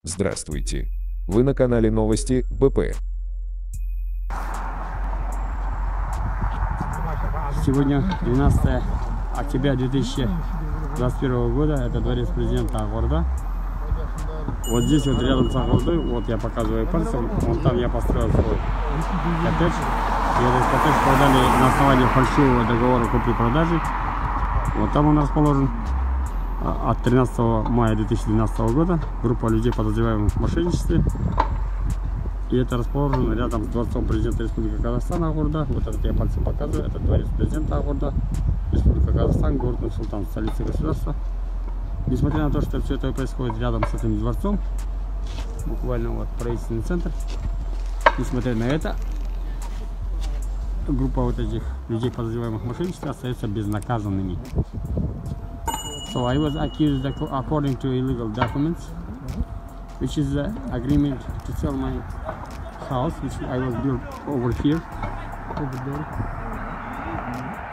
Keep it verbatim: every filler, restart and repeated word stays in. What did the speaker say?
Здравствуйте! Вы на канале Новости бэ пэ. Сегодня двенадцатое октября две тысячи двадцать первого года. Это дворец президента Акборда. Вот здесь вот рядом с Акбордой, вот я показываю пальцем, вон там я построил свой коттедж. И этот коттедж продали на основании фальшивого договора купли-продажи. Вот там он расположен. От тринадцатого мая две тысячи двенадцатого года группа людей, подозреваемых в мошенничестве. И это расположено рядом с дворцом президента Республики Казахстан Акборда. Вот этот я пальцем показываю. Это дворец президента Акборда, Республика Казахстан, город Нур-Султан, столица государства. Несмотря на то, что все это происходит рядом с этим дворцом, буквально вот правительственный центр, несмотря на это, группа вот этих людей, подозреваемых в мошенничестве, остается безнаказанными. So I was accused according to illegal documents, which is the agreement to sell my house, which I was built over here, over there.